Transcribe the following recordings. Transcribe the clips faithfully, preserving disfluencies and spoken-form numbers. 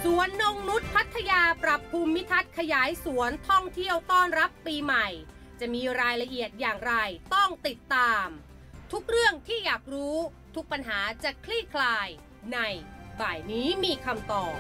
วนนงนุชพัทยาปรับภูมิทัศน์ขยายสวนท่องเที่ยวต้อนรับปีใหม่จะมีรายละเอียดอย่างไรต้องติดตามทุกเรื่องที่อยากรู้ทุกปัญหาจะคลี่คลายในบ่ายนี้มีคำตอบ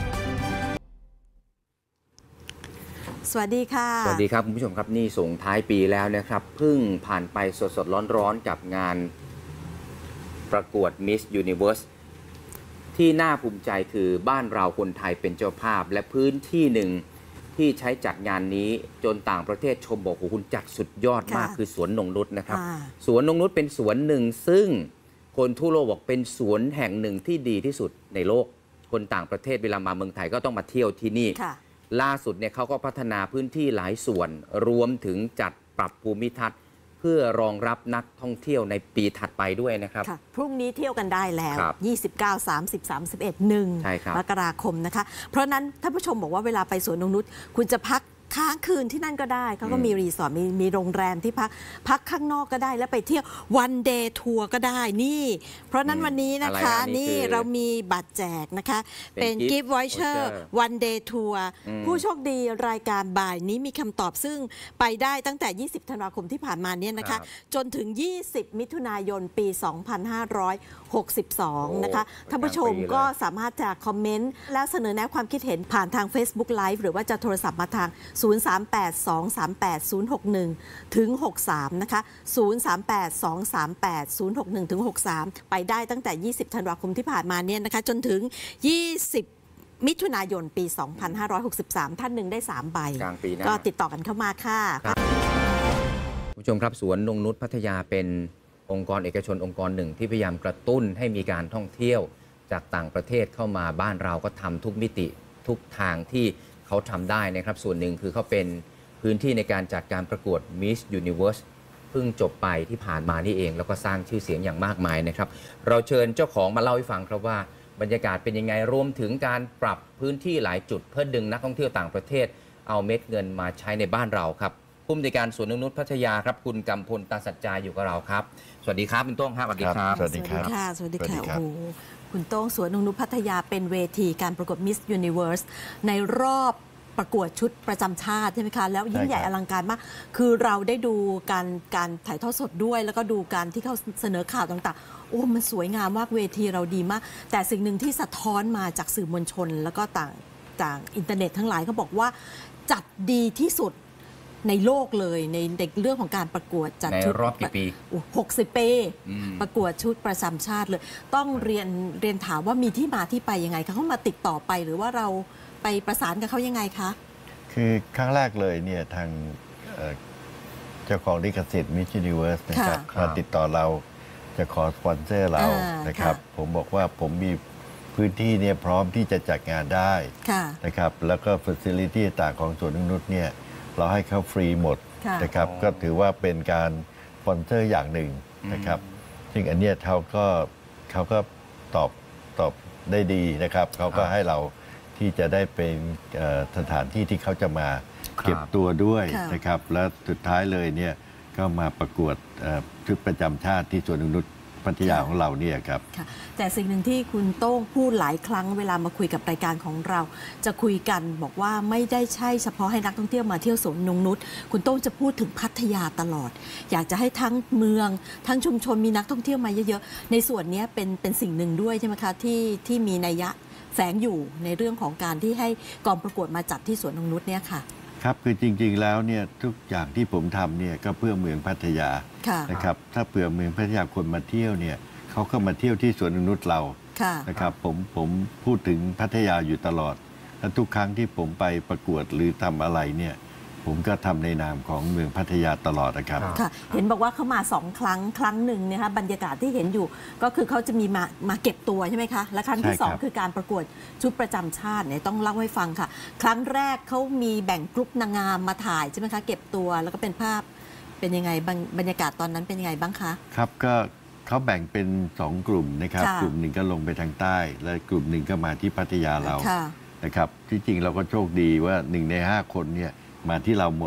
สวัสดีค่ะสวัสดีครับคุณผู้ชมครับนี่ส่งท้ายปีแล้วนะครับเพิ่งผ่านไปสดๆร้อนๆกับงานประกวด Miss Universe ที่น่าภูมิใจคือบ้านเราคนไทยเป็นเจ้าภาพและพื้นที่หนึ่งที่ใช้จัดงานนี้จนต่างประเทศชมบอกโอ้คุณจัดสุดยอดมากคือสวนนงนุชนะครับสวนนงนุชเป็นสวนหนึ่งซึ่งคนทั่วโลกบอกเป็นสวนแห่งหนึ่งที่ดีที่สุดในโลกคนต่างประเทศเวลามาเมืองไทยก็ต้องมาเที่ยวที่นี่ล่าสุดเนี่ยเขาก็พัฒนาพื้นที่หลายส่วนรวมถึงจัดปรับภูมิทัศน์เพื่อรองรับนักท่องเที่ยวในปีถัดไปด้วยนะครับพรุ่งนี้เที่ยวกันได้แล้วยี่สิบเก้า สามสิบ สามสิบเอ็ด หนึ่งมกราคมนะคะเพราะนั้นท่านผู้ชมบอกว่าเวลาไปสวนนงนุชคุณจะพักค้างคืนที่นั่นก็ได้เขาก็มีรีสอร์ทมีมีโรงแรมที่พักพักข้างนอกก็ได้แล้วไปเที่ยววันเดย์ทัวร์ก็ได้นี่เพราะนั้นวันนี้นะคะนี่เรามีบัตรแจกนะคะเป็นกิฟต์วอยเชอร์วันเดย์ทัวร์ผู้โชคดีรายการบ่ายนี้มีคำตอบซึ่งไปได้ตั้งแต่ยี่สิบธันวาคมที่ผ่านมาเนี่ยนะคะจนถึงยี่สิบมิถุนายนปีสองพันห้าร้อยหกสิบสองนะคะท่านผู้ชมก็สามารถจะคอมเมนต์แล้วเสนอแนะความคิดเห็นผ่านทาง Facebook Live หรือว่าจะโทรศัพท์มาทางศูนย์ สาม แปด สอง สาม แปด ศูนย์ หก หนึ่ง ถึง หก สาม นะคะ ศูนย์ สาม แปด สอง สาม แปด ศูนย์ หก หนึ่ง ถึง หก สาม ไปได้ตั้งแต่ยี่สิบธันวาคมที่ผ่านมาเนี่ยนะคะจนถึงยี่สิบมิถุนายนปีสองพันห้าร้อยหกสิบสามท่านหนึ่งได้สามใบกลางปีหน้าก็ติดต่อกันเข้ามาค่ะผู้ชมครับสวนนงนุชพัทยาเป็นองค์กรเอกชนองค์กรหนึ่งที่พยายามกระตุ้นให้มีการท่องเที่ยวจากต่างประเทศเข้ามาบ้านเราก็ทำทุกมิติทุกทางที่เขาทำได้นะครับส่วนหนึ่งคือเขาเป็นพื้นที่ในการจัดการประกวด Miss Universe เพิ่งจบไปที่ผ่านมานี่เองแล้วก็สร้างชื่อเสียงอย่างมากมายนะครับเราเชิญเจ้าของมาเล่าให้ฟังครับว่าบรรยากาศเป็นยังไงรวมถึงการปรับพื้นที่หลายจุดเพื่อดึงนักท่องเที่ยวต่างประเทศเอาเม็ดเงินมาใช้ในบ้านเราครับผู้อำนวยการสวนนงนุชพัทยาครับคุณกำพลตาสัจจาอยู่กับเราครับสวัสดีครับคุณโต้งครับสวัสดีครับสวัสดีค่ะสวัสดีค่ะโอ้โหคุณโต้งสวนนงนุชพัทยาเป็นเวทีการประกวด Miss Universe ในรอบประกวดชุดประจำชาติใช่ไหมคะแล้วยิ่งใหญ่อลังการมากคือเราได้ดูการการถ่ายทอดสดด้วยแล้วก็ดูการที่เขาเสนอข่าวต่างๆโอ้มันสวยงามมากเวทีเราดีมากแต่สิ่งหนึ่งที่สะท้อนมาจากสื่อมวลชนแล้วก็ต่างต่างอินเทอร์เน็ตทั้งหลายเขาบอกว่าจัดดีที่สุดในโลกเลยในเรื่องของการประกวดจัดชุดในรอบกี่ปีหกสิบปีประกวดชุดประจำชาติเลยต้องเรียนเรียนถามว่ามีที่มาที่ไปยังไงคะเขามาติดต่อไปหรือว่าเราไปประสานกับเขายังไงคะคือครั้งแรกเลยเนี่ยทางเจ้าของลิขสิทธิ์ Miss Universe นะครับมาติดต่อเราจะขอสปอนเซอร์เรานะครับผมบอกว่าผมมีพื้นที่เนี่ยพร้อมที่จะจัดงานได้นะครับแล้วก็ฟัซิลิตี้ต่างของสวนนงนุชเนี่ยเราให้เขาฟรีหมดนะครับก็ถือว่าเป็นการสปอนเซอร์อย่างหนึ่งนะครับซึ่งอันนี้เขาก็เขาก็ตอบตอบได้ดีนะครับเขาก็ให้เราที่จะได้เป็นสถานที่ที่เขาจะมาเก็บตัวด้วยนะครับและสุดท้ายเลยเนี่ยก็มาประกวดชุดประจำชาติที่สวนนงนุชพัทยาของเราเนี่ยครับแต่สิ่งหนึ่งที่คุณโต้งพูดหลายครั้งเวลามาคุยกับรายการของเราจะคุยกันบอกว่าไม่ได้ใช่เฉพาะให้นักท่องเที่ยวมาเที่ยวสวนนงนุชคุณโต้งจะพูดถึงพัทยาตลอดอยากจะให้ทั้งเมืองทั้งชุมชนมีนักท่องเที่ยวมาเยอะๆในส่วนนี้เป็นเป็นสิ่งหนึ่งด้วยใช่ไหมคะที่ที่มีนัยยะแฝงอยู่ในเรื่องของการที่ให้กองประกวดมาจัดที่สวนนงนุชเนี่ยค่ะครับคือจริงๆแล้วเนี่ยทุกอย่างที่ผมทำเนี่ยก็เพื่อเมืองพัทยานะครับถ้าเผื่อเมืองพัทยาคนมาเที่ยวเนี่ยเขาก็มาเที่ยวที่สวนนงนุชเรานะครับผมผมพูดถึงพัทยาอยู่ตลอดและทุกครั้งที่ผมไปประกวดหรือทำอะไรเนี่ยผมก็ทำในนามของเมืองพัทยาตลอดนะครับค่ะเห็นบอกว่าเขามาสองครั้งครั้งหนึ่งนะคะบรรยากาศที่เห็นอยู่ก็คือเขาจะมีมามาเก็บตัวใช่ไหมคะและครั้งที่สองคือการประกวดชุดประจำชาติเนี่ยต้องเล่าให้ฟังค่ะครั้งแรกเขามีแบ่งกลุ่มนางงามมาถ่ายใช่ไหมคะเก็บตัวแล้วก็เป็นภาพเป็นยังไงบรรยากาศตอนนั้นเป็นยังไงบ้างคะครับก็เขาแบ่งเป็นสองกลุ่มนะครับกลุ่มหนึ่งก็ลงไปทางใต้และกลุ่มหนึ่งก็มาที่พัทยาเรานะครับที่จริงเราก็โชคดีว่าหนึ่งในห้าคนเนี่ยมาที่เราหมด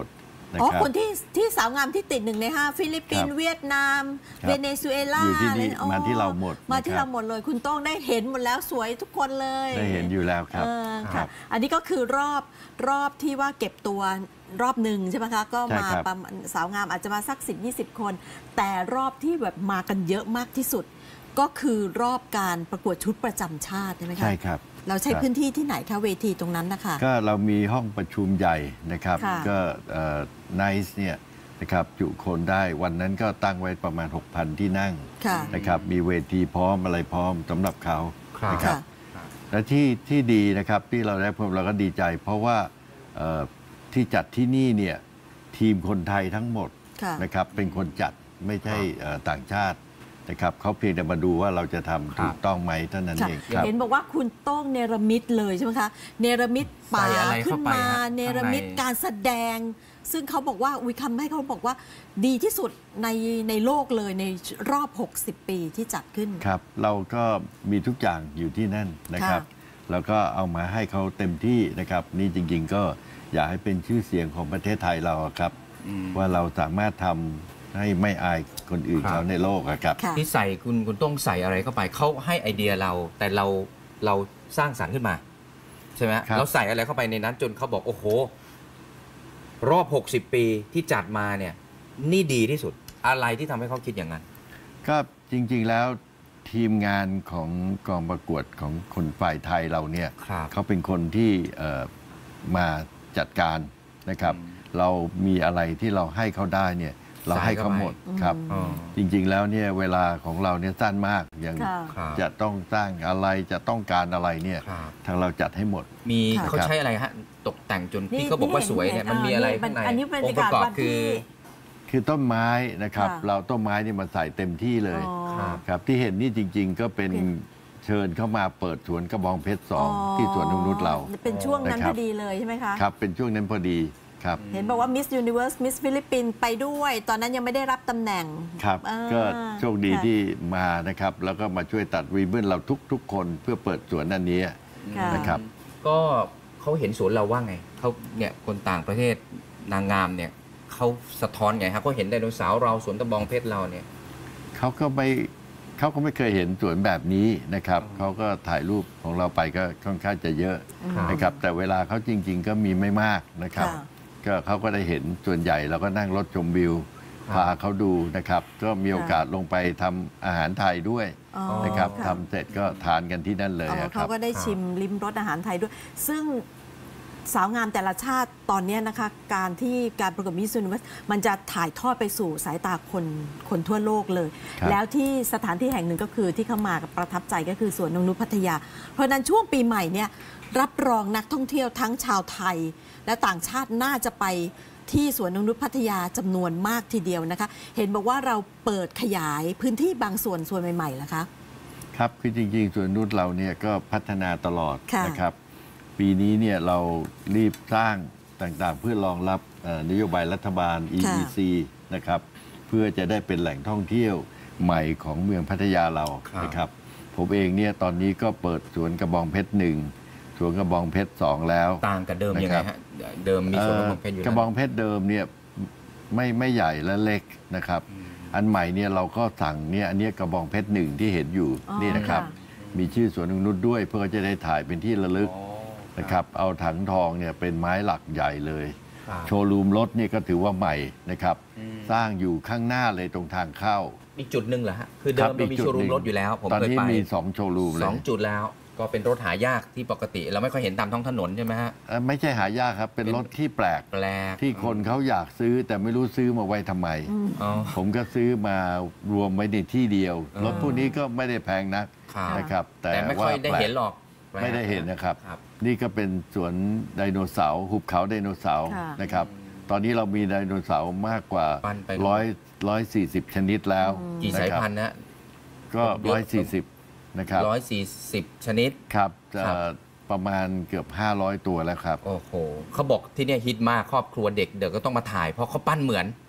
อ๋อคนที่ที่สาวงามที่ติดหนึ่งในห้าฟิลิปปินส์เวียดนามเวเนซุเอลามาที่เราหมดมาที่เราหมดเลยคุณต้องได้เห็นหมดแล้วสวยทุกคนเลยได้เห็นอยู่แล้วครับค่ะอันนี้ก็คือรอบรอบที่ว่าเก็บตัวรอบหนึ่งใช่ไหมคะก็มาประมาณสาวงามอาจจะมาสักสิบยี่สิบคนแต่รอบที่แบบมากันเยอะมากที่สุดก็คือรอบการประกวดชุดประจำชาติใช่ไหมคะใช่ครับเราใช้พื้นที่ที่ไหนคะเวทีตรงนั้นนะคะก็เรามีห้องประชุมใหญ่นะครับก็ไนซ์เนี่ยนะครับจุคนได้วันนั้นก็ตั้งไว้ประมาณ หกพัน ที่นั่งนะครับมีเวทีพร้อมอะไรพร้อมสำหรับเขานะครับและที่ที่ดีนะครับที่เราได้พบเราก็ดีใจเพราะว่าที่จัดที่นี่เนี่ยทีมคนไทยทั้งหมดนะครับเป็นคนจัดไม่ใช่ต่างชาตินะครับเขาเพียงแต่มาดูว่าเราจะทำถูกต้องไหมเท่านั้นเองเห็นบอกว่าคุณต้องเนรมิตเลยใช่ไหมคะเนรมิตป่าขึ้นมาเนรมิตการแสดงซึ่งเขาบอกว่าวิคัมให้เขาบอกว่าดีที่สุดในในโลกเลยในรอบหกสิบปีที่จัดขึ้นครับเราก็มีทุกอย่างอยู่ที่นั่นนะครับแล้วก็เอามาให้เขาเต็มที่นะครับนี่จริงๆก็อยากให้เป็นชื่อเสียงของประเทศไทยเราครับว่าเราสามารถทำให้ไม่อายคนอื่นเขาในโลกครับที่ใส่คุณคุณต้องใส่อะไรเข้าไปเขาให้ไอเดียเราแต่เราเราสร้างสรรค์ขึ้นมาใช่ไหมเราใส่อะไรเข้าไปในนั้นจนเขาบอกโอ้โหรอบหกสิบปีที่จัดมาเนี่ยนี่ดีที่สุดอะไรที่ทำให้เขาคิดอย่างนั้นก็จริงๆแล้วทีมงานของกองประกวดของคนฝ่ายไทยเราเนี่ยเขาเป็นคนที่มาจัดการนะครับเรามีอะไรที่เราให้เขาได้เนี่ยเราให้เขาหมดครับจริงๆแล้วเนี่ยเวลาของเราเนี่ยสั้นมากอย่างจะต้องสร้างอะไรจะต้องการอะไรเนี่ยทางเราจัดให้หมดมีเขาใช้อะไรฮะตกแต่งจนที่เขาบอกว่าสวยเนี่ยมันมีอะไรข้างในองค์ประกอบคือคือต้นไม้นะครับเราต้นไม้นี่มาใส่เต็มที่เลยครับที่เห็นนี่จริงๆก็เป็นเชิญเข้ามาเปิดสวนกระบองเพชรสองที่สวนนงนุชเราเป็นช่วงนั้นพอดีเลยใช่ไหมคะครับเป็นช่วงนั้นพอดีครับเห็นบอกว่า Miss Universe Miss ฟิลิปปินส์ไปด้วยตอนนั้นยังไม่ได้รับตำแหน่งครับก็โชคดีที่มานะครับแล้วก็มาช่วยตัดรีเบิ้นเราทุกๆคนเพื่อเปิดสวนอันนี้นะครับก็เขาเห็นสวนเราว่าไงเขาเนี่ยคนต่างประเทศนางงามเนี่ยเขาสะท้อนไงครับเขาเห็นไดโนเสาร์เราสวนตะบองเพชรเราเนี่ยเขาก็ไม่เขาก็ไม่เคยเห็นสวนแบบนี้นะครับเขาก็ถ่ายรูปของเราไปก็ค่อนข้างจะเยอะนะครับแต่เวลาเขาจริงๆก็มีไม่มากนะครับก็เขาก็ได้เห็นส่วนใหญ่เราก็นั่งรถชมวิวพาเขาดูนะครับก็มีโอกาสลงไปทำอาหารไทยด้วยนะครับทำเสร็จก็ทานกันที่นั่นเลยครับเขาก็ได้ชิมลิ้มรสอาหารไทยด้วยซึ่งสาวงามแต่ละชาติตอนนี้นะคะการที่การประกวดมิส ยูนิเวิร์สมันจะถ่ายทอดไปสู่สายตาคนคนทั่วโลกเลยแล้วที่สถานที่แห่งหนึ่งก็คือที่เข้ามาประทับใจก็คือสวนนงนุชพัทยาเพราะนั้นช่วงปีใหม่เนี่ยรับรองนักท่องเที่ยวทั้งชาวไทยและต่างชาติน่าจะไปที่สวนนงนุชพัทยาจำนวนมากทีเดียวนะคะเห็นบอกว่าเราเปิดขยายพื้นที่บางส่วนส่วนใหม่ๆแล้วคะครับคือจริงๆสวนนงนุชเราเนี่ยก็พัฒนาตลอดนะครับปีนี้เนี่ยเรารีบสร้างต่างๆเพื่อรองรับนโยบายรัฐบาล อี อี ซี นะครับเพื่อจะได้เป็นแหล่งท่องเที่ยวใหม่ของเมืองพัทยาเรานะครับผมเองเนี่ยตอนนี้ก็เปิดสวนกระบองเพชรหนึ่งสวนกระบองเพชรสองแล้วต่างกับเดิมยังไงฮะเดิมมีสวนกระบองเพชรอยู่กระบองเพชรเดิมเนี่ยไม่ไม่ใหญ่และเล็กนะครับอันใหม่เนี่ยเราก็สั่งเนี่ยอันนี้กระบองเพชรหนึ่งที่เห็นอยู่นี่นะครับมีชื่อสวนนงนุชด้วยเพื่อจะได้ถ่ายเป็นที่ระลึกนะครับเอาถังทองเนี่ยเป็นไม้หลักใหญ่เลยโชว์รูมรถนี่ก็ถือว่าใหม่นะครับสร้างอยู่ข้างหน้าเลยตรงทางเข้าอีกจุดหนึ่งเหรอฮะคือเดิมเรามีโชว์รูมรถอยู่แล้วผมเคยไปตอนนี้มีสองโชว์รูมเลยสองจุดแล้วก็เป็นรถหายากที่ปกติเราไม่ค่อยเห็นตามท้องถนนใช่ไหมฮะไม่ใช่หายากครับเป็นรถที่แปลกแปลกที่คนเขาอยากซื้อแต่ไม่รู้ซื้อมาไว้ทำไมผมก็ซื้อมารวมไว้ในที่เดียวรถพวกนี้ก็ไม่ได้แพงนักนะครับแต่ไม่ค่อยได้เห็นหรอกไม่ได้เห็นนะครับนี่ก็เป็นสวนไดโนเสาร์หุบเขาไดโนเสาร์นะครับตอนนี้เรามีไดโนเสาร์มากกว่าร้อยร้อยสี่สิบชนิดแล้วกี่สายพันธุ์นะก็ร้อยสี่สิบนะครับร้อยสี่สิบชนิดครับประมาณเกือบห้าร้อยตัวแล้วครับโอ้โหเขาบอกที่นี่ฮิตมากครอบครัวเด็กเดี๋ยวก็ต้องมาถ่ายเพราะเขาปั้นเหมือน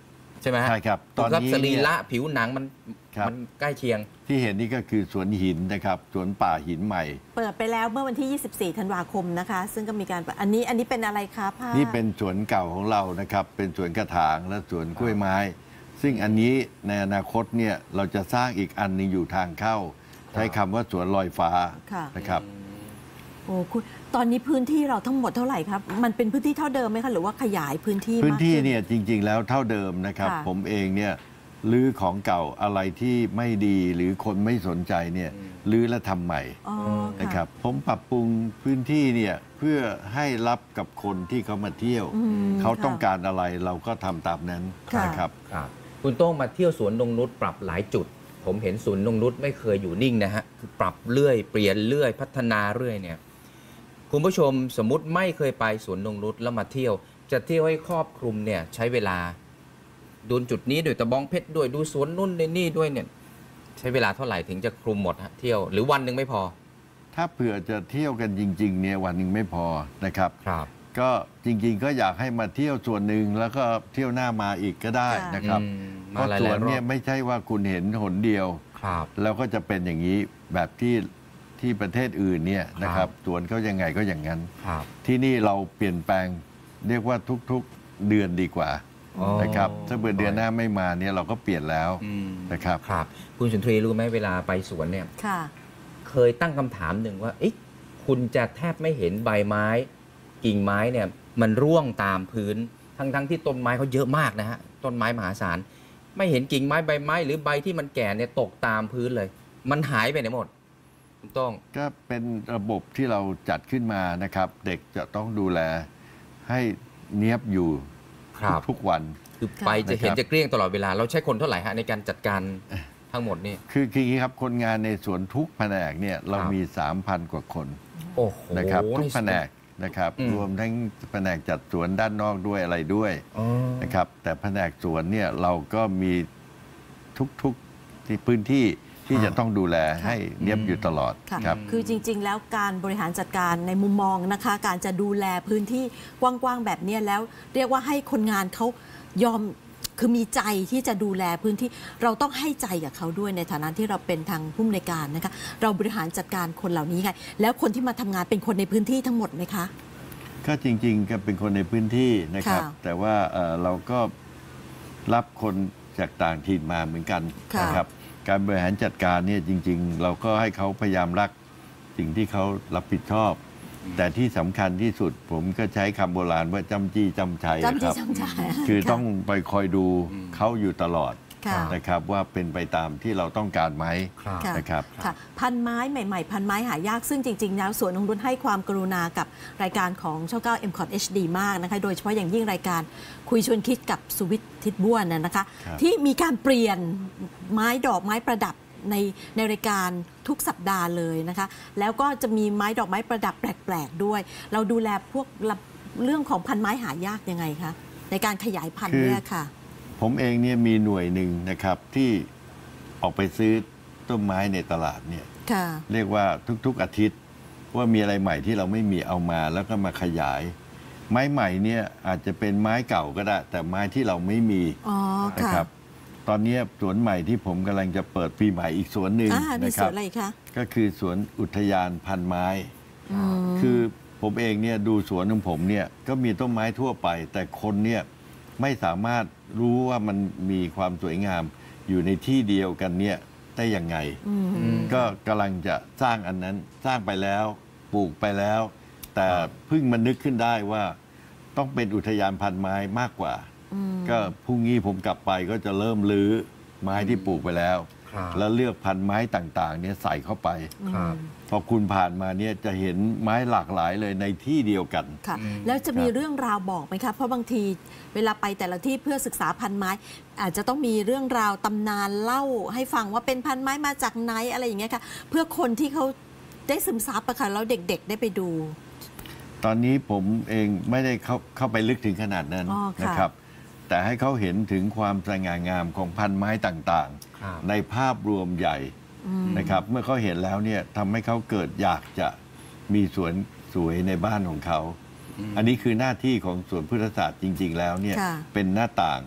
ใช่ไหมใช่ครับตอนนี้สรีระผิวหนังมันมันใกล้เคียงที่เห็นนี่ก็คือสวนหินนะครับสวนป่าหินใหม่เปิดไปแล้วเมื่อวันที่ยี่สิบสี่ธันวาคมนะคะซึ่งก็มีการอันนี้อันนี้เป็นอะไรคะผ้านี่เป็นสวนเก่าของเรานะครับเป็นสวนกระถางและสวนกล้วยไม้ซึ่งอันนี้ในอนาคตเนี่ยเราจะสร้างอีกอันนึงอยู่ทางเข้าใช้คำว่าสวนลอยฟ้านะครับโอ้คุณตอนนี้พื้นที่เราทั้งหมดเท่าไหร่ครับมันเป็นพื้นที่เท่าเดิมไหมคะหรือว่าขยายพื้นที่พื้นที่เนี่ยจริงๆแล้วเท่าเดิมนะครับผมเองเนี่ยลื้อของเก่าอะไรที่ไม่ดีหรือคนไม่สนใจเนี่ยลื้อและทำใหม่นะครับผมปรับปรุงพื้นที่เนี่ยเพื่อให้รับกับคนที่เขามาเที่ยวเขาต้องการอะไรเราก็ทำตามนั้นนะครับคุณโต้งมาเที่ยวสวนนงนุชปรับหลายจุดผมเห็นสวนนงนุชไม่เคยอยู่นิ่งนะฮะคือปรับเรื่อยเปลี่ยนเรื่อยพัฒนาเรื่อยเนี่ยคุณผู้ชมสมมุติไม่เคยไปสวนนงนุชแล้วมาเที่ยวจะเที่ยวให้ครอบคลุมเนี่ยใช้เวลาดูจุดนี้ด้วยตะบองเพชรด้วยดูสวนนุ่นในนี่ด้วยเนี่ยใช้เวลาเท่าไหร่ถึงจะคลุมหมดฮะเที่ยวหรือวันหนึ่งไม่พอถ้าเผื่อจะเที่ยวกันจริงๆเนี่ยวันหนึ่งไม่พอนะครับครับก็จริงๆก็อยากให้มาเที่ยวส่วนหนึ่งแล้วก็เที่ยวหน้ามาอีกก็ได้นะครับเพราะสวนเนี่ยไม่ใช่ว่าคุณเห็นหนเดียวแล้วก็จะเป็นอย่างนี้แบบที่ที่ประเทศอื่นเนี่ยนะครับสวนเขายังไงก็อย่างนั้นที่นี่เราเปลี่ยนแปลงเรียกว่าทุกๆเดือนดีกว่านะครับถ้าเดือนหน้าไม่มาเนี่ยเราก็เปลี่ยนแล้วนะครับครับคุณสุนทรีรู้ไหมเวลาไปสวนเนี่ยเคยตั้งคำถามหนึ่งว่าคุณจะแทบไม่เห็นใบไม้กิ่งไม้เนี่ยมันร่วงตามพื้นทั้งทั้งที่ต้นไม้เขาเยอะมากนะฮะต้นไม้มหาศาลไม่เห็นกิ่งไม้ใบไม้หรือใบที่มันแก่เนี่ยตกตามพื้นเลยมันหายไปไหนหมดคุณต้องก็เป็นระบบที่เราจัดขึ้นมานะครับเด็กจะต้องดูแลให้เนียบอยู่ทุกวันคือไปจะเห็นจะเกลี้ยงตลอดเวลาเราใช้คนเท่าไหร่ฮะในการจัดการทั้งหมดนี่คือคือครับคนงานในสวนทุกแผนกเนี่ยเรามี สามพัน กว่าคนนะครับทุกแผนกนะครับรวมทั้งแผนกจัดสวนด้านนอกด้วยอะไรด้วยนะครับแต่แผนกสวนเนี่ยเราก็มีทุกๆที่พื้นที่ที่จะต้องดูแลให้เนียบอยู่ตลอดครับคือจริงๆแล้วการบริหารจัดการในมุมมองนะคะการจะดูแลพื้นที่กว้างๆแบบนี้แล้วเรียกว่าให้คนงานเขายอมคือมีใจที่จะดูแลพื้นที่เราต้องให้ใจกับเขาด้วยในฐานะที่เราเป็นทางผู้อำนวยการนะคะเราบริหารจัดการคนเหล่านี้ไงแล้วคนที่มาทำงานเป็นคนในพื้นที่ทั้งหมดไหมคะก็จริงๆก็เป็นคนในพื้นที่นะครับแต่ว่าเราก็รับคนจากต่างถิ่นมาเหมือนกันนะครับการบริหารจัดการเนี่ยจริงๆเราก็ให้เขาพยายามรักสิ่งที่เขารับผิดชอบแต่ที่สำคัญที่สุดผมก็ใช้คำโบราณว่าจำจี้จำชัยครับคือต้องไปคอยดูเขาอยู่ตลอดนะครับว่าเป็นไปตามที่เราต้องการไหมนะครับพันไม้ใหม่ๆพันไม้หายากซึ่งจริงๆแล้วสวนนงนุชให้ความกรุณากับรายการของช่องเก้า เอ็ม คอท เอช ดี มากนะคะโดยเฉพาะอย่างยิ่งรายการคุยชวนคิดกับสุวิทย์ทิดบ้วนนะคะที่มีการเปลี่ยนไม้ดอกไม้ประดับในในรายการทุกสัปดาห์เลยนะคะแล้วก็จะมีไม้ดอกไม้ประดับแปลกๆด้วยเราดูแลพวกเรื่องของพันไม้หายากยังไงคะในการขยายพันธุ์เนี่ยค่ะผมเองเนี่ยมีหน่วยหนึ่งนะครับที่ออกไปซื้อต้นไม้ในตลาดเนี่ยเรียกว่าทุกๆอาทิตย์ว่ามีอะไรใหม่ที่เราไม่มีเอามาแล้วก็มาขยายไม้ใหม่เนี่ยอาจจะเป็นไม้เก่าก็ได้แต่ไม้ที่เราไม่มีนะครับตอนนี้สวนใหม่ที่ผมกำลังจะเปิดปีใหม่อีกสวนหนึ่งนะครับก็คือสวนอุทยานพันไม้คือผมเองเนี่ยดูสวนของผมเนี่ยก็มีต้นไม้ทั่วไปแต่คนเนี่ยไม่สามารถรู้ว่ามันมีความสวยงามอยู่ในที่เดียวกันเนี่ยได้ยังไงก็กำลังจะสร้างอันนั้นสร้างไปแล้วปลูกไปแล้วแต่เพิ่งมานึกขึ้นได้ว่าต้องเป็นอุทยานพันไม้มากกว่าก็พรุ่งนี้ผมกลับไปก็จะเริ่มรื้อไม้ที่ปลูกไปแล้วแล้วเลือกพันไม้ต่างๆเนี่ยใส่เข้าไปพอคุณผ่านมาเนี่ยจะเห็นไม้หลากหลายเลยในที่เดียวกันค่ะแล้วจะมีเรื่องราวบอกไหมคะเพราะบางทีเวลาไปแต่ละที่เพื่อศึกษาพันไม้อาจจะต้องมีเรื่องราวตำนานเล่าให้ฟังว่าเป็นพันไม้มาจากไหนอะไรอย่างเงี้ยค่ะเพื่อคนที่เขาได้ซึมซับอะค่ะแล้วเด็กๆได้ไปดูตอนนี้ผมเองไม่ได้เข้าเข้าไปลึกถึงขนาดนั้นนะครับแต่ให้เขาเห็นถึงความสง่างามของพันไม้ต่างๆในภาพรวมใหญ่นะครับเมื่อเขาเห็นแล้วเนี่ยทำให้เขาเกิดอยากจะมีสวนสวยในบ้านของเขาอันนี้คือหน้าที่ของสวนพฤกษศาสตร์จริงๆแล้วเนี่ยเป็นหน้าต่าง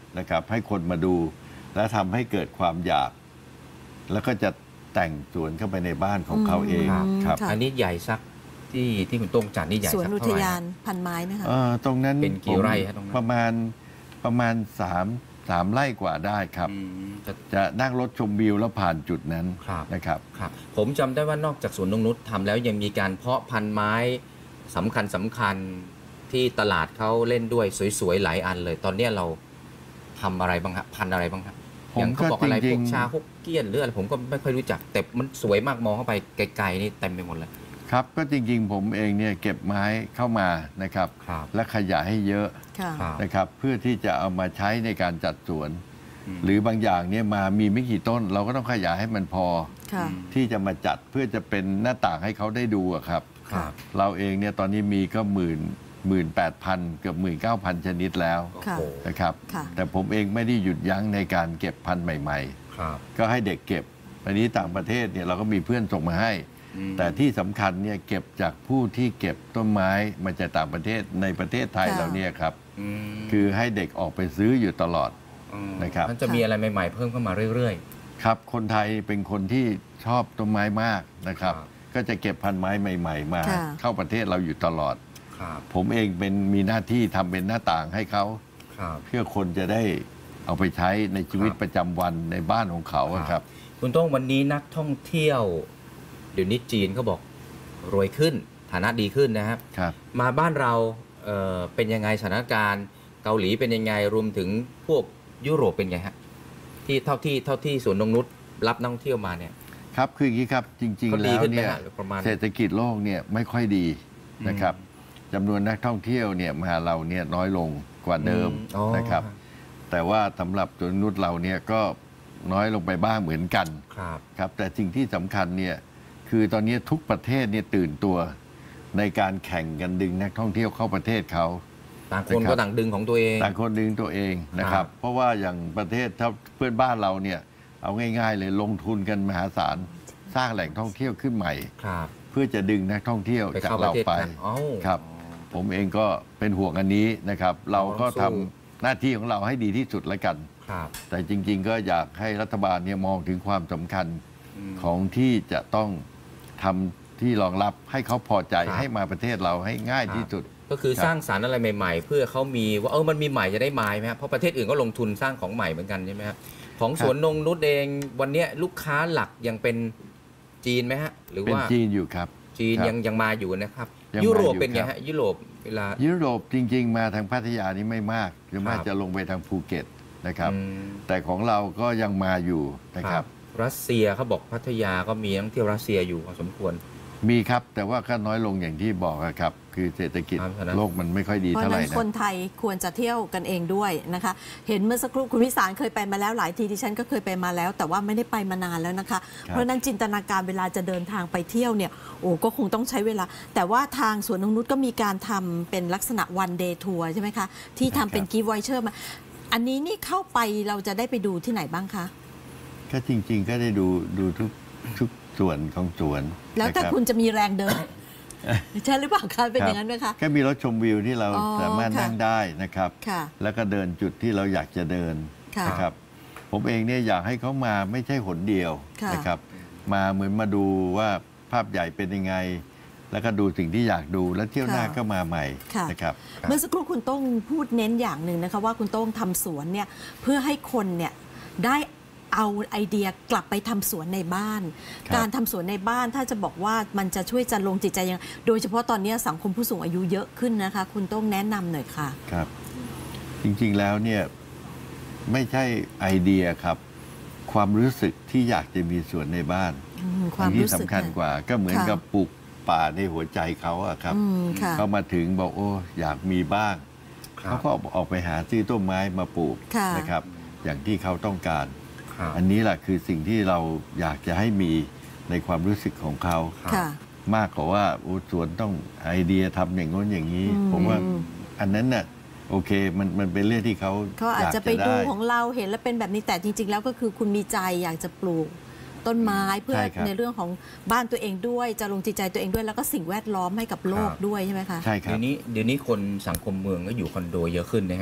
นะครับให้คนมาดูและทำให้เกิดความอยาก แล้วก็จะแต่งสวนเข้าไปในบ้านของเขาเองครับอันนี้ใหญ่สักที่ที่คุณต้องจัดนี่ใหญ่สักเท่าไหร่สวนอุทยานพันไม้นะคะตรงนั้นเป็นกี่ไร่ครับตรงนั้นประมาณประมาณสามสามไร่กว่าได้ครับจะนั่งรถชมวิวแล้วผ่านจุดนั้นนะครับครับผมจำได้ว่านอกจากสวนนงนุชทำแล้วยังมีการเพาะพันธุ์ไม้สำคัญสำคัญที่ตลาดเขาเล่นด้วยสวยๆหลายอันเลย ตอนนี้เราทำอะไรบ้างครับพันธุ์อะไรบ้างครับอย่างเขาบอกอะไรพวกชาฮกเกี้ยนหรืออะไรผมก็ไม่ค่อยรู้จักแต่มันสวยมากมองเข้าไปไกลๆนี่เต็มไปหมดเลยครับก็จริงๆผมเองเนี่ยเก็บไม้เข้ามานะครับและขยายให้เยอะนะครับเพื่อที่จะเอามาใช้ในการจัดสวนหรือบางอย่างเนี่ยมามีไม่กี่ต้นเราก็ต้องขยายให้มันพอที่จะมาจัดเพื่อจะเป็นหน้าต่างให้เขาได้ดูครับเราเองเนี่ยตอนนี้มีก็หมื่นหมื่นแปดพันเกือบหมื่นเก้าพันชนิดแล้วนะครับแต่ผมเองไม่ได้หยุดยั้งในการเก็บพันธุ์ใหม่ๆก็ให้เด็กเก็บอันนี้ต่างประเทศเนี่ยเราก็มีเพื่อนส่งมาให้แต่ที่สำคัญเนี่ยเก็บจากผู้ที่เก็บต้นไม้มาจากต่างประเทศในประเทศไทยเราเนี่ยครับคือให้เด็กออกไปซื้ออยู่ตลอดนะครับมันจะมีอะไรใหม่ๆเพิ่มเข้ามาเรื่อยๆครับคนไทยเป็นคนที่ชอบต้นไม้มากนะครับก็จะเก็บพันธุ์ไม้ใหม่ๆมาเข้าประเทศเราอยู่ตลอดผมเองเป็นมีหน้าที่ทำเป็นหน้าต่างให้เขาเพื่อคนจะได้เอาไปใช้ในชีวิตประจำวันในบ้านของเขาครับคุณต้องวันนี้นักท่องเที่ยวเดี๋ยวนี้จีนเขาบอกรวยขึ้นฐานะดีขึ้นนะครับมาบ้านเราเอ่อเป็นยังไงสถานการณ์เกาหลีเป็นยังไงรวมถึงพวกยุโรปเป็นไงฮะที่เท่าที่เท่าที่สวนนงนุชรับนักท่องเที่ยวมาเนี่ยครับคืออย่างนี้ครับจริงๆแล้วเนี่ยเศรษฐกิจโลกเนี่ยไม่ค่อยดีนะครับจำนวนนักท่องเที่ยวเนี่ยมาเราเนี่ยน้อยลงกว่าเดิมนะครับแต่ว่าสำหรับสวนนงนุชเราเนี่ยก็น้อยลงไปบ้างเหมือนกันครับแต่สิ่งที่สำคัญเนี่ยคือตอนนี้ทุกประเทศเนี่ยตื่นตัวในการแข่งกันดึงนักท่องเที่ยวเข้าประเทศเขาต่างคนก็ต่างดึงของตัวเองต่างคนดึงตัวเองนะครับเพราะว่าอย่างประเทศถ้าเพื่อนบ้านเราเนี่ยเอาง่ายๆเลยลงทุนกันมหาศาลสร้างแหล่งท่องเที่ยวขึ้นใหม่เพื่อจะดึงนักท่องเที่ยวจากเราไปครับผมเองก็เป็นห่วงอันนี้นะครับเราก็ทำหน้าที่ของเราให้ดีที่สุดแล้วกันแต่จริงๆก็อยากให้รัฐบาลเนี่ยมองถึงความสำคัญของที่จะต้องทำที่รองรับให้เขาพอใจให้มาประเทศเราให้ง่ายที่สุดก็คือสร้างสรรค์อะไรใหม่ๆเพื่อเขามีว่าเออมันมีใหม่จะได้ไม้ไหมครับเพราะประเทศอื่นก็ลงทุนสร้างของใหม่เหมือนกันใช่ไหมครับของสวนนงนุชเองวันนี้ลูกค้าหลักยังเป็นจีนไหมฮะหรือว่าเป็นจีนอยู่ครับจีนยังยังมาอยู่นะครับยุโรปเป็นไงฮะยุโรปเวลายุโรปจริงๆมาทางพัทยานี่ไม่มากหรือมากจะลงไปทางภูเก็ตนะครับแต่ของเราก็ยังมาอยู่นะครับรัสเซียเขาบอกพัทยาก็มีนักท่องเที่ยวรัสเซียอยู่พอสมควรมีครับแต่ว่าก็น้อยลงอย่างที่บอกครับคือเศรษฐกิจโลกมันไม่ค่อยดีเท่าไหร่นะเพราะนั้นคนไทยควรจะเที่ยวกันเองด้วยนะคะเห็นเมื่อสักครู่คุณวิสารเคยไปมาแล้วหลายทีดิฉันก็เคยไปมาแล้วแต่ว่าไม่ได้ไปมานานแล้วนะคะเพราะนั้นจินตนาการเวลาจะเดินทางไปเที่ยวเนี่ยโอ้ก็คงต้องใช้เวลาแต่ว่าทางสวนนงนุชก็มีการทำเป็นลักษณะวันเดย์ทัวร์ใช่ไหมคะที่ทำเป็นกิฟต์วอยเชอร์มาอันนี้นี่เข้าไปเราจะได้ไปดูที่ไหนบ้างคะก็จริงๆก็ได้ดูดูทุกทุกส่วนของสวนแล้วแต่คุณจะมีแรงเดินใช่หรือเปล่าคะเป็นอย่างนั้นไหมคะแค่มีรถชมวิวที่เราสามารถนั่งได้นะครับแล้วก็เดินจุดที่เราอยากจะเดินนะครับผมเองเนี่ยอยากให้เขามาไม่ใช่หนเดียวนะครับมาเหมือนมาดูว่าภาพใหญ่เป็นยังไงแล้วก็ดูสิ่งที่อยากดูแล้วเที่ยวหน้าก็มาใหม่นะครับเมื่อสักครู่คุณต้องพูดเน้นอย่างหนึ่งนะคะว่าคุณต้องทำสวนเนี่ยเพื่อให้คนเนี่ยได้เอาไอเดียกลับไปทำสวนในบ้านการทำสวนในบ้านถ้าจะบอกว่ามันจะช่วยจันลงจิตใจยังโดยเฉพาะตอนนี้สังคมผู้สูงอายุเยอะขึ้นนะคะคุณต้องแนะนำหน่อยค่ะครับจริงๆแล้วเนี่ยไม่ใช่ไอเดียครับความรู้สึกที่อยากจะมีสวนในบ้านความที่สำคัญกว่าก็เหมือนกับปลูกป่าในหัวใจเขาอะครับเขามาถึงบอกโอ้อยากมีบ้างเขาก็ออกไปหาซื้อต้นไม้มาปลูกนะครับอย่างที่เขาต้องการอันนี้แหละคือสิ่งที่เราอยากจะให้มีในความรู้สึกของเขามากกว่าว่าสวนต้องไอเดียทำอย่างโน้นอย่างนี้ผมว่าอันนั้นน่ะโอเคมันมันเป็นเรื่องที่เขาเขาอาจจะไปดูของเราเห็นแล้วเป็นแบบนี้แต่จริงๆแล้วก็คือคุณมีใจอยากจะปลูกต้นไม้เพื่อในเรื่องของบ้านตัวเองด้วยจะลงจิตใจตัวเองด้วยแล้วก็สิ่งแวดล้อมให้กับโลกด้วยใช่ไหมคะใช่ครับเดี๋ยวนี้เดี๋ยวนี้คนสังคมเมืองก็อยู่คอนโดเยอะขึ้นนะฮะ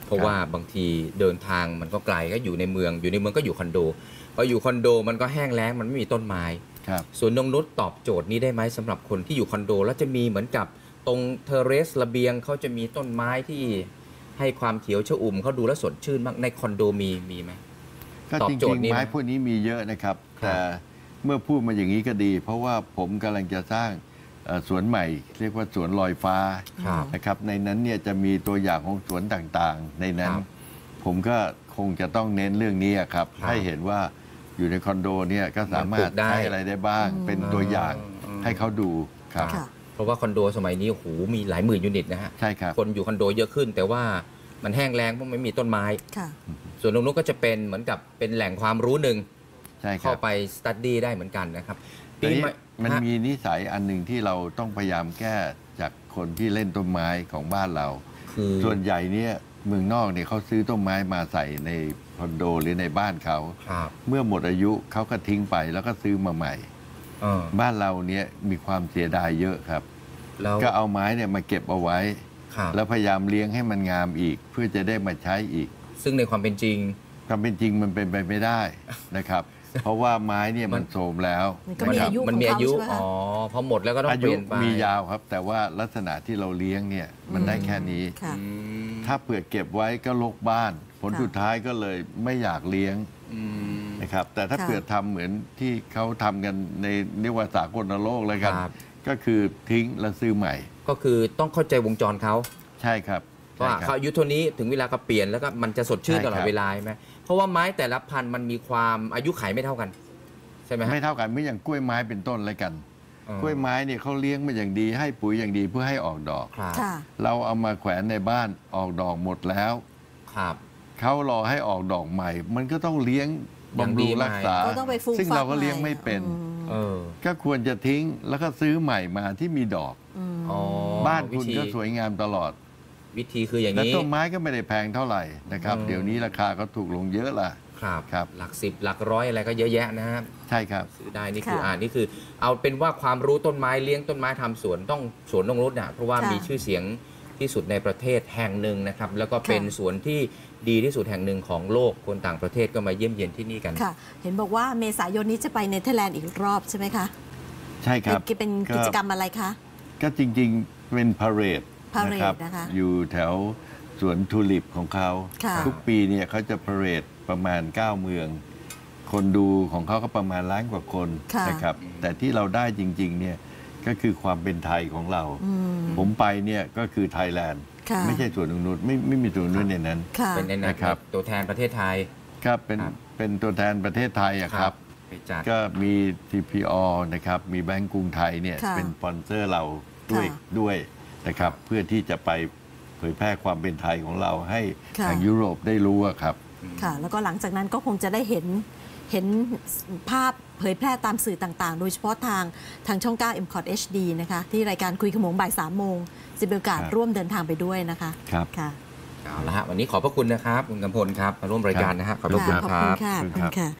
เพราะว่าบางทีเดินทางมันก็ไกลก็อยู่ในเมืองอยู่ในเมืองก็อยู่คอนโดพออยู่คอนโดมันก็แห้งแล้งมันไม่มีต้นไม้ส่วนนงนุชตอบโจทย์นี้ได้ไหมสำหรับคนที่อยู่คอนโดแล้วจะมีเหมือนกับตรงเทเรสระเบียงเขาจะมีต้นไม้ที่ให้ความเขียวชอุ่มเขาดูแลสดชื่นมากในคอนโดมีมีไหมก็จริงๆไม้พวกนี้มีเยอะนะครับแต่เมื่อพูดมาอย่างนี้ก็ดี เพราะว่าผมกำลังจะสร้างสวนใหม่เรียกว่าสวนลอยฟ้านะครับในนั้นเนี่ยจะมีตัวอย่างของสวนต่างๆในนั้นผมก็คงจะต้องเน้นเรื่องนี้ครับให้เห็นว่าอยู่ในคอนโดเนี่ยก็สามารถใช้อะไรได้บ้างเป็นตัวอย่างให้เขาดูครับเพราะว่าคอนโดสมัยนี้โอ้โหมีหลายหมื่นยูนิตนะฮะใช่ครับคนอยู่คอนโดเยอะขึ้นแต่ว่ามันแห้งแล้งเพราะไม่มีต้นไม้ส่วนตรงนู้นก็จะเป็นเหมือนกับเป็นแหล่งความรู้หนึ่งเข้าไปสตั๊ดดี้ได้เหมือนกันนะครับปีนี้มันมีนิสัยอันหนึ่งที่เราต้องพยายามแก้จากคนที่เล่นต้นไม้ของบ้านเราส่วนใหญ่เนี่ยเมืองนอกเนี่ยเขาซื้อต้นไม้มาใส่ในคอนโดหรือในบ้านเขาเมื่อหมดอายุเขาก็ทิ้งไปแล้วก็ซื้อมาใหม่บ้านเราเนี่ยมีความเสียดายเยอะครับก็เอาไม้เนี่ยมาเก็บเอาไว้แล้วพยายามเลี้ยงให้มันงามอีกเพื่อจะได้มาใช้อีกซึ่งในความเป็นจริงความเป็นจริงมันเป็นไปไม่ได้นะครับเพราะว่าไม้เนี่ยมันโทรมแล้วมันมีอายุอ๋อพอหมดแล้วก็ต้องเปลี่ยนไปมียาวครับแต่ว่าลักษณะที่เราเลี้ยงเนี่ยมันได้แค่นี้ถ้าเผื่อเก็บไว้ก็รกบ้านผลสุดท้ายก็เลยไม่อยากเลี้ยงนะครับแต่ถ้าเผื่อทำเหมือนที่เขาทำกันในเรียกว่าสากลโลกเลยกันก็คือทิ้งแล้วซื้อใหม่ก็คือต้องเข้าใจวงจรเขาใช่ครับว่าเขาอายุเท่านี้ถึงเวลาก็เปลี่ยนแล้วก็มันจะสดชื่นตลอดเวลาไหมเพราะว่าไม้แต่ละพันธุ์มันมีความอายุขัยไม่เท่ากันใช่ไหมไม่เท่ากันไม่อย่างกล้วยไม้เป็นต้นอะไรกันกล้วยไม้เนี่ยเขาเลี้ยงมาอย่างดีให้ปุ๋ยอย่างดีเพื่อให้ออกดอกเราเอามาแขวนในบ้านออกดอกหมดแล้วครับเขารอให้ออกดอกใหม่มันก็ต้องเลี้ยงบำรุงรักษาซึ่งเราก็เลี้ยงไม่เป็นก็ควรจะทิ้งแล้วก็ซื้อใหม่มาที่มีดอกบ้านคุณก็สวยงามตลอดวิธีคืออย่างนี้แล้วต้นไม้ก็ไม่ได้แพงเท่าไหร่นะครับเดี๋ยวนี้ราคาก็ถูกลงเยอะละครับครับหลักสิบหลักร้อยอะไรก็เยอะแยะนะครับใช่ครับซื้อได้นี่คืออ่านี่คือเอาเป็นว่าความรู้ต้นไม้เลี้ยงต้นไม้ทำสวนต้องสวนนงนุชนะเพราะว่ามีชื่อเสียงที่สุดในประเทศแห่งหนึ่งนะครับแล้วก็เป็นสวนที่ดีที่สุดแห่งหนึ่งของโลกคนต่างประเทศก็มาเยี่ยมเยียนที่นี่กันค่ะเห็นบอกว่าเมษายนนี้จะไปเนเธอร์แลนด์อีกรอบใช่ไหมคะใช่ครับเป็นกิจกรรมอะไรคะก็จริงๆเป็นพาเหรดนะครับอยู่แถวสวนทูลิปของเขาทุกปีเนี่ยเขาจะพาเหรดประมาณเก้าเมืองคนดูของเขาก็ประมาณล้านกว่าคนนะครับแต่ที่เราได้จริงๆเนี่ยก็คือความเป็นไทยของเราผมไปเนี่ยก็คือไทยแลนด์ไม่ใช่สวนนงนุชไม่ไม่มีสวนนงนุชในนั้นเป็นในนะครับตัวแทนประเทศไทยครับเป็นเป็นตัวแทนประเทศไทยอะครับก็มี ที พี อ นะครับมีแบงก์กรุงไทยเนี่ยเป็นสปอนเซอร์เราด้วยด้วยนะครับเพื่อที่จะไปเผยแพร่ความเป็นไทยของเราให้ทางยุโรปได้รู้ครับค่ะแล้วก็หลังจากนั้นก็คงจะได้เห็นเห็นภาพเผยแพร่ตามสื่อต่างๆโดยเฉพาะทางทางช่อง เก้า เอ็ม คอท เอช ดี นะคะที่รายการคุยขโมงบ่ายสามโมงจะมีโอกาสร่วมเดินทางไปด้วยนะคะครับค่ะเอาละฮะวันนี้ขอบพระคุณนะครับคุณกำพลครับมาร่วมรายการนะฮะขอบพระคุณครับ